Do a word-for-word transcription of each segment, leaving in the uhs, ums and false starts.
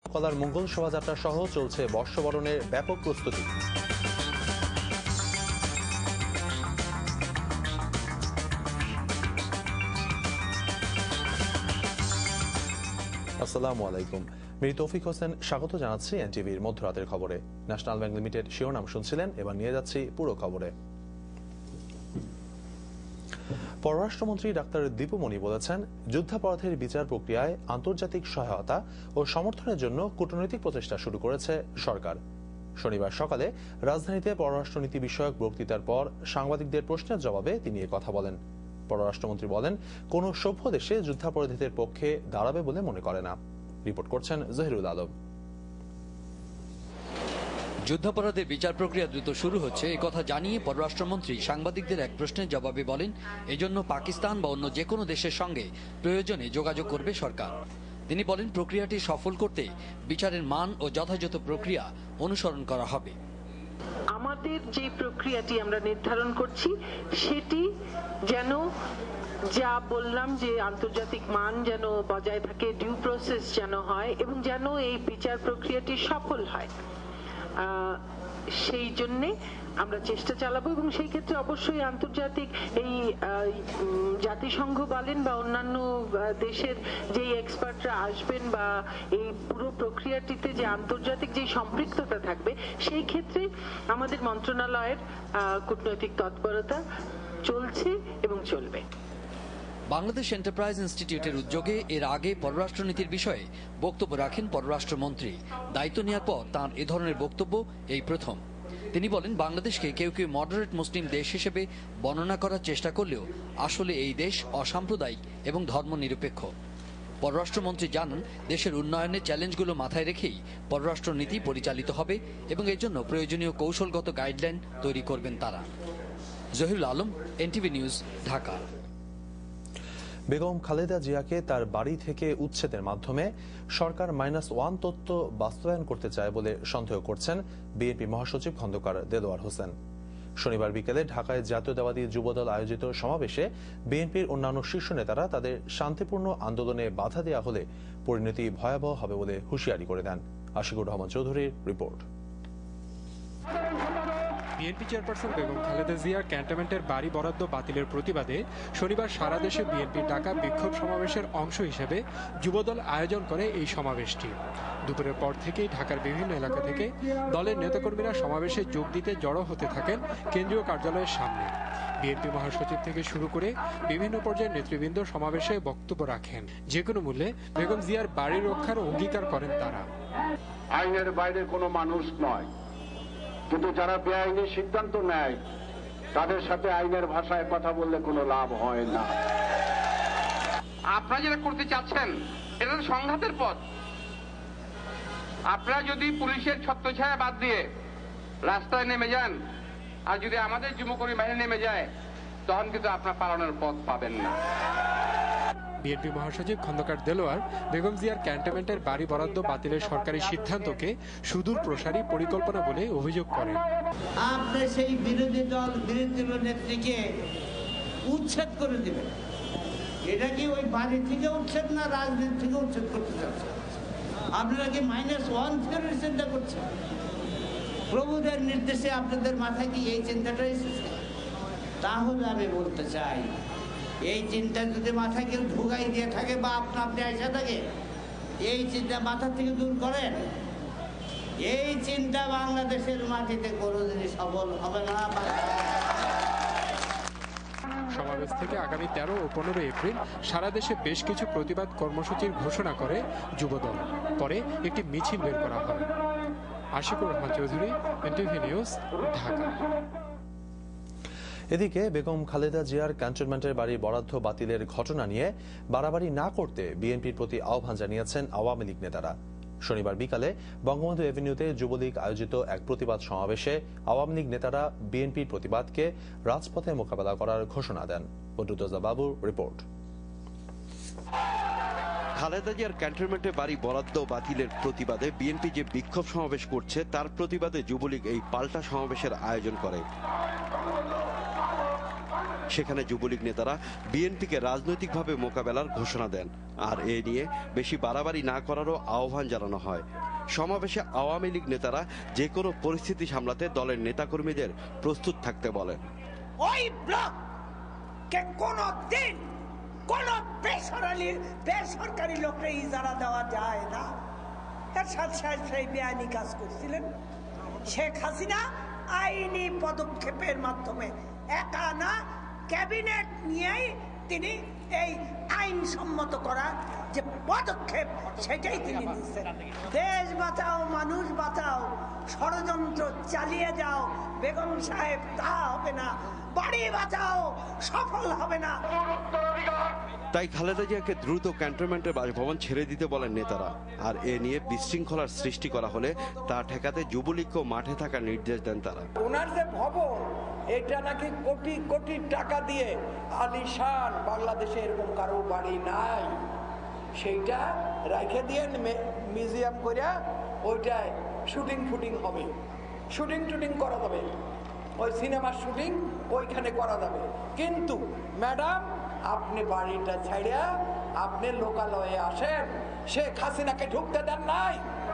কলার মঙ্গল শোভাযাত্রা সহ চলছে বর্ষবরণের ব্যাপক প্রস্তুতি। আসসালামু আলাইকুম। মীর তৌফিক হোসেন স্বাগত জানাচ্ছি এনটিভির মধ্যরাতের খবরে। ন্যাশনাল ব্যাংক লিমিটেড শিরোনাম শুনছিলেন, এবার নিয়ে যাচ্ছি পুরো খবরে। পররাষ্ট্রমন্ত্রী ডাক্তার দীপুমণি বলেছেন, যুদ্ধাপরাধের বিচার প্রক্রিয়ায় আন্তর্জাতিক সহায়তা ও সমর্থনের জন্য কূটনৈতিক প্রচেষ্টা শুরু করেছে সরকার। শনিবার সকালে রাজধানীতে পররাষ্ট্রনীতি বিষয়ক বক্তৃতার পর সাংবাদিকদের প্রশ্নের জবাবে তিনি এ কথা বলেন। পররাষ্ট্রমন্ত্রী বলেন, কোন সভ্য দেশে যুদ্ধাপরাধীদের পক্ষে দাঁড়াবে বলে মনে করে না। রিপোর্ট করছেন জহিরুল আলম। যুদ্ধাপরাধের বিচার প্রক্রিয়া দ্রুত শুরু হচ্ছে এ কথা জানিয়ে পররাষ্ট্রমন্ত্রী সাংবাদিকদের এক প্রশ্নের জবাবে বলেন, এজন্য পাকিস্তান বা অন্য যে কোনো দেশের সঙ্গে প্রয়োজনে যোগাযোগ করবে সরকার। তিনি বলেন, প্রক্রিয়াটি সফল করতে বিচারের মান ও যথাযথ প্রক্রিয়া অনুসরণ করা হবে। আমাদের যে প্রক্রিয়াটি আমরা নির্ধারণ করছি সেটি যেন, যা বললাম যে আন্তর্জাতিক মান যেন বজায় থাকে, ডিউ প্রসেস যেন হয় এবং যেন এই বিচার প্রক্রিয়াটি সফল হয়, সেই জন্যে আমরা চেষ্টা চালাবো। এবং সেই ক্ষেত্রে অবশ্যই আন্তর্জাতিক এই জাতিসংঘ বলেন বা অন্যান্য দেশের যে এক্সপার্টরা আসবেন বা এই পুরো প্রক্রিয়াটিতে যে আন্তর্জাতিক যে সম্পৃক্ততা থাকবে, সেই ক্ষেত্রে আমাদের মন্ত্রণালয়ের কূটনৈতিক তৎপরতা চলছে এবং চলবে। বাংলাদেশ এন্টারপ্রাইজ ইনস্টিটিউটের উদ্যোগে এর আগে পররাষ্ট্রনীতির বিষয়ে বক্তব্য রাখেন পররাষ্ট্রমন্ত্রী। দায়িত্ব নেওয়ার পর তাঁর এ ধরনের বক্তব্য এই প্রথম। তিনি বলেন, বাংলাদেশকে কেউ কেউ মডারেট মুসলিম দেশ হিসেবে বর্ণনা করার চেষ্টা করলেও আসলে এই দেশ অসাম্প্রদায়িক এবং ধর্মনিরপেক্ষ। পররাষ্ট্রমন্ত্রী জানান, দেশের উন্নয়নের চ্যালেঞ্জগুলো মাথায় রেখেই পররাষ্ট্রনীতি পরিচালিত হবে এবং এর জন্য প্রয়োজনীয় কৌশলগত গাইডলাইন তৈরি করবেন তারা। Zahirul Alam, NTV news, Dhaka. বেগম খালেদা জিয়াকে তার বাড়ি থেকে উচ্ছেদের মাধ্যমে সরকার মাইনাস ওয়ান তত্ত্ব বাস্তবায়ন করতে চায় বলে সন্দেহ করছেন বিএনপি মহাসচিব খন্দকার দেলোয়ার হোসেন। শনিবার বিকেলে ঢাকায় জাতীয়তাবাদী যুবদল আয়োজিত সমাবেশে বিএনপির অন্যান্য শীর্ষ নেতারা তাদের শান্তিপূর্ণ আন্দোলনে বাধা দেওয়া হলে পরিণতি ভয়াবহ হবে বলে হুঁশিয়ারি করে দেন। আশিকুর রহমান চৌধুরীর report. BNP chairperson Begum Khaleda জিয়ার ক্যান্টনমেন্টের বাড়ি বরাদ্দ বাতিলের প্রতিবাদে শনিবার সারা দেশে বিএনপির ডাকা বিক্ষোভ সমাবেশের অংশ হিসেবে যুবদল আয়োজন করে এই সমাবেশটি। দুপুরের পর থেকেই ঢাকার বিভিন্ন এলাকা থেকে দলের নেতাকর্মীরা সমাবেশে যোগ দিতে জড়ো হতে থাকেন কেন্দ্রীয় কার্যালয়ের সামনে। বিএনপি মহাসচিব থেকে শুরু করে বিভিন্ন পর্যায়ের নেতৃবৃন্দ সমাবেশে বক্তব্য রাখেন। যে কোনো মূল্যে বেগম জিয়ার বাড়ি রক্ষার অঙ্গীকার করেন তারা। আইনের বাইরে কোনো মানুষ নয়, কিন্তু যারা বেআইনি সিদ্ধান্ত নেয় তাদের সাথে আইনের ভাষায় কথা বললে কোনো লাভ হয় না। আপনারা যেটা করতে চাচ্ছেন এটা তো সংঘাতের পথ। আপনারা যদি পুলিশের ছত্রছায়া বাদ দিয়ে রাস্তায় নেমে যান আর যদি আমাদের যুবকর্মী বাহিনী নেমে যায়, তখন কিন্তু আপনারা পালানোর পথ পাবেন না। বিএনপি মহাসচিব খন্দকার দেলোয়ার বেগম জিয়ার ক্যান্টনমেন্টের বাড়ি বরাদ্দ বাতিলের সরকারি সিদ্ধান্তকে সুদূর প্রসারী পরিকল্পনা বলে অভিযোগ করেন। আপনি সেই বিরোধী দল বিরোধী নেত্রীকে উচ্ছেদ করে দেবেন, এটা কি ওই বাড়ি থেকে উচ্ছেদ না রাজনীতি থেকে উচ্ছেদ করতে চাচ্ছেন? আপনারা কি মাইনাস ওয়ান ফেরত চিন্তা করছেন? প্রভুদের নির্দেশে আপনাদের মাথায় কি এই চিন্তাটা এসেছে? তাহলে আমি বলতে চাই, এই চিন্তা যদি মাথায় কেউ ঢুকাই দিয়ে থাকে বা আপনা আপনি আসা থাকে, এই চিন্তা মাথা থেকে দূর করেন। এই চিন্তা বাংলাদেশের মাটিতে কোনোদিনই সফল হবে না। সমাবেশ থেকে আগামী তেরো ও পনেরো এপ্রিল সারা দেশে বেশ কিছু প্রতিবাদ কর্মসূচির ঘোষণা করে যুবদল। পরে একটি মিছিল বের করা হয়। Ashikur Rahman Chowdhury, NTV news, Dhaka. এদিকে বেগম খালেদা জিয়ার ক্যান্টনমেন্টের বাড়ি বরাদ্দ বাতিলের ঘটনা নিয়ে বাড়াবাড়ি না করতে বিএনপির প্রতি আহ্বান জানিয়েছেন আওয়ামী লীগ নেতারা। শনিবার বিকালে বঙ্গবন্ধু এভিনিউতে যুবলীগ আয়োজিত এক প্রতিবাদ সমাবেশে আওয়ামী লীগ নেতারা বিএনপির প্রতিবাদকে রাজপথে মোকাবেলা করার ঘোষণা দেন। বদরুদ্দোজা বাবুর রিপোর্ট। খালেদা জিয়ার ক্যান্টনমেন্টে বাড়ি বরাদ্দ বাতিলের প্রতিবাদে বিএনপি যে বিক্ষোভ সমাবেশ করছে তার প্রতিবাদে যুবলীগ এই পাল্টা সমাবেশের আয়োজন করে। সেখানে যুবলীগ নেতারা বিএনপিকে রাজনৈতিকভাবে মোকাবেলার ঘোষণা দেন, আর এ নিয়ে বেশি বাড়াবাড়ি না করারও আহ্বান জানানো হয়। সমাবেশে আওয়ামী লীগ নেতারা যে কোনো পরিস্থিতি সামলাতে দলের নেতাকর্মীদের প্রস্তুত থাকতে বলেন। ওই ব্লক কে কোন দিন কোন বেসরকারি বেসরকারি লোককে ইজারা দেওয়া যায় না। তার সাথে সাথে সেই বেআইনি কাজ করছিলেন শেখ হাসিনা। আইনি পদক্ষেপের মাধ্যমে একা না, ক্যাবিনেট নিয়েই তিনি এই আইনসম্মত করা যে পদক্ষেপ সেটাই তিনি নিচ্ছেন। দেশ বাঁচাও, মানুষ বাঁচাও, ষড়যন্ত্র চালিয়ে যাও বেগম সাহেব, তা হবে না। বাড়ি বাঁচাও, সফল হবে না। তাই খালেদা জিয়াকে দ্রুত ক্যান্টনমেন্টের বাসভবন ছেড়ে দিতে বলেন নেতারা। আর এ নিয়ে বিশৃঙ্খলার সৃষ্টি করা হলে তা ঠেকাতে যুবলীগকেও মাঠে থাকার নির্দেশ দেন তারা। ওনার যে ভবন, এটা নাকি কোটি কোটি টাকা দিয়ে আলিশান, বাংলাদেশে এরকম কারো বাড়ি নাই, সেইটা রেখে দিয়ে মিউজিয়াম করে ওইটায় শুটিং ফুটিং হবে, শুটিং টুটিং করা যাবে, ওই সিনেমার শুটিং ওইখানে করা যাবে। কিন্তু ম্যাডাম, আপনি বাড়িটা ছাড়িয়া আপনি লোকালয়ে আসেন, শেখ হাসিনাকে ঢুকতে দেন নাই।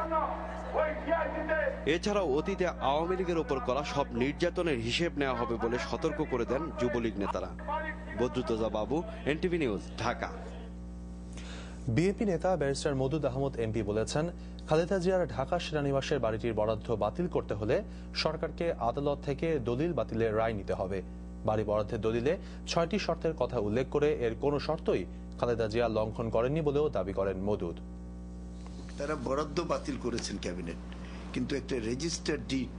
এছাড়াও অতীতে আওয়ামী লীগের ওপর করা সব নির্যাতনের হিসেব নেওয়া হবে বলে সতর্ক করে দেন যুবলীগ নেতারা। Badruddoza Babu, NTV news, Dhaka. BNP নেতা ব্যারিস্টার মওদুদ আহমদ এমপি বলেছেন, খালেদা জিয়ার ঢাকা সেনানিবাসের বাড়িটির বরাদ্দ বাতিল করতে হলে সরকারকে আদালত থেকে দলিল বাতিলের রায় নিতে হবে। বাড়ি বরাদ্দের দলিলে ছয়টি শর্তের কথা উল্লেখ করে এর কোনো শর্তই খালেদা জিয়া লঙ্ঘন করেননি বলেও দাবি করেন মওদুদ। তারা বরাদ্দ বাতিল করেছেন ক্যাবিনেট, কিন্তু একটা রেজিস্টার্ড ডিড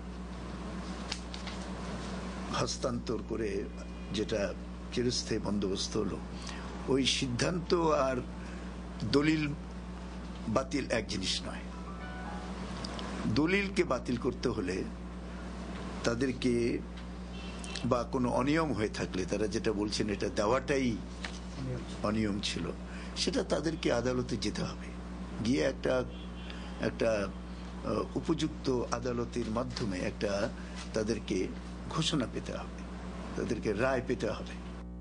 হস্তান্তর করে যেটা চিরস্থায়ী বন্দোবস্ত হলো, ওই সিদ্ধান্ত আর দলিল বাতিল এক জিনিস নয়। দলিলকে বাতিল করতে হলে তাদেরকে, বা কোনো অনিয়ম হয়ে থাকলে, তারা যেটা বলছেন এটা দেওয়াটাই অনিয়ম ছিল, সেটা তাদেরকে আদালতে যেতে হবে, গিয়ে একটা একটা উপযুক্ত আদালতের মাধ্যমে একটা তাদেরকে ঘোষণা পেতে হবে, তাদেরকে রায় পেতে হবে।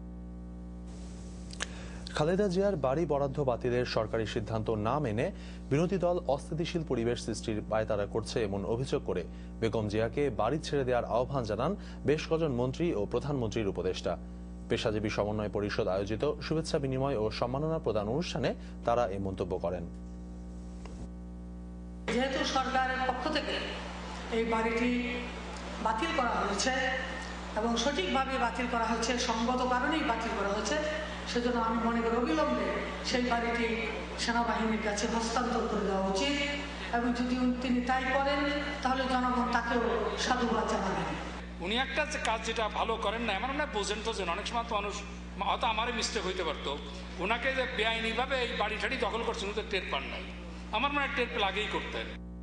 খালেদা জিয়ার বাড়ি বরাদ্দ বাতিলের সরকারি সিদ্ধান্ত না মেনে বিরোধী দল অস্থিতিশীল পরিবেশ সৃষ্টির পায়তারা করছে এমন অভিযোগ করে বেগম জিয়াকে বাড়ি ছেড়ে দেওয়ার আহ্বান জানান বেশ কজন মন্ত্রী ও প্রধানমন্ত্রীর উপদেষ্টা। পেশাজীবী সমন্বয় পরিষদ আয়োজিত শুভেচ্ছা বিনিময় ও সম্মাননা প্রদান অনুষ্ঠানে তারা এই মন্তব্য করেন। যেহেতু সরকারের পক্ষ থেকে এই বাড়িটি বাতিল করা হয়েছে এবং সঠিকভাবে বাতিল করা হয়েছে, সঙ্গত কারণেই বাতিল করা হয়েছে, সেজন্য আমি মনে করি অবিলম্বে সেই বাড়িটি সেনাবাহিনীর কাছে হস্তান্তর করে দেওয়া উচিত। এবং যদি তিনি তাই করেন তাহলে জনগণ তাকেও সাধুবাদ জানাবেন। উনি একটা কাজ যেটা ভালো করেন না, এমন না বোঝেন তো, অনেক সময় তো মানুষ হয়তো আমারই মিস্টেক হইতে পারতো, ওনাকে যে বেআইনিভাবে এই বাড়ি ঠাড়ি দখল করছেন তো টের পান নাই, আমার মনে হয় টের পেলে আগেই করতেন।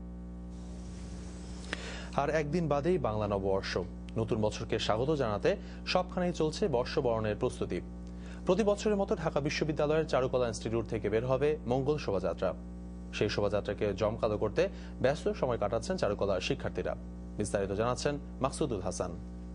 আর একদিন বাদেই বাংলা নববর্ষ। নতুন বছরকে স্বাগত জানাতে সবখানেই চলছে বর্ষবরণের প্রস্তুতি। প্রতি বছরের মতো ঢাকা বিশ্ববিদ্যালয়ের চারুকলা ইনস্টিটিউট থেকে বের হবে মঙ্গল শোভাযাত্রা। সেই শোভাযাত্রাকে জমকালো করতে ব্যস্ত সময় কাটাচ্ছেন চারুকলার শিক্ষার্থীরা। বিস্তারিত জানাচ্ছেন মাকসুদুল হাসান।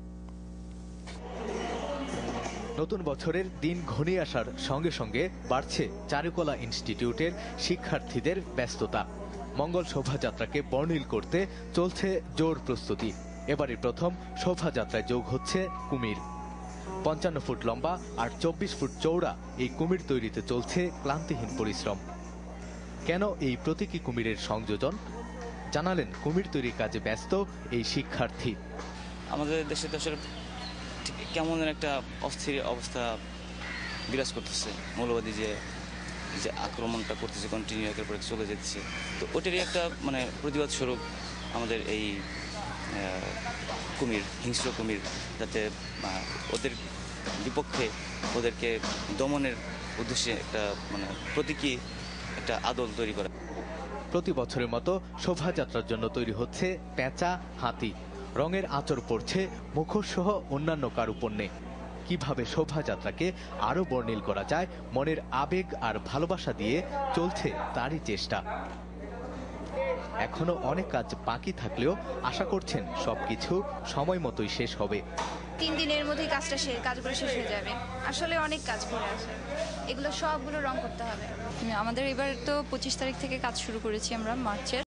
নতুন বছরের দিন ঘনিয়ে আসার সঙ্গে সঙ্গে বাড়ছে চারুকলা ইনস্টিটিউটের শিক্ষার্থীদের ব্যস্ততা। মঙ্গল শোভাযাত্রাকে বর্ণিল করতে চলছে জোর প্রস্তুতি। এবারে প্রথম শোভাযাত্রায় যোগ হচ্ছে কুমির। পঞ্চান্ন ফুট লম্বা আর চব্বিশ ফুট চৌড়া এই কুমির তৈরিতে চলছে ক্লান্তিহীন পরিশ্রম। কেন এই প্রতীকী কুমিরের সংযোজন জানালেন কুমির তৈরির কাজে ব্যস্ত এই শিক্ষার্থী। আমাদের দেশে দেশের কেমন একটা অস্থির অবস্থা বিরাজ করতেছে, মৌলবাদী যে যে আক্রমণটা করতেছে কন্টিনিউ একের পর চলে যাচ্ছে, তো ওটারই একটা মানে প্রতিবাদ স্বরূপ আমাদের এই কুমির, হিংস্র কুমির, যাতে ওদের বিপক্ষে ওদেরকে দমনের উদ্দেশ্যে একটা মানে প্রতীকী একটা আদল তৈরি করা। প্রতি বছরের মতো শোভাযাত্রার জন্য তৈরি হচ্ছে পেঁচা, হাতি। রঙের আঁচড় পড়ছে মুখোশ সহ অন্যান্য কারুপণ্যে। কিভাবে শোভাযাত্রাকে আরো বর্ণিল করা যায়, মনের আবেগ আর ভালোবাসা দিয়ে চলছে তারই চেষ্টা। এখনো অনেক কাজ বাকি থাকলেও আশা করছেন সবকিছু সময় মতোই শেষ হবে। তিন দিনের মধ্যেই কাজটা শেষ কাজগুলো শেষ হয়ে যাবে। আসলে অনেক কাজ পড়ে আছে, এগুলো সবগুলো রং করতে হবে। আমাদের এবার তো পঁচিশ তারিখ থেকে কাজ শুরু করেছি আমরা মার্চের।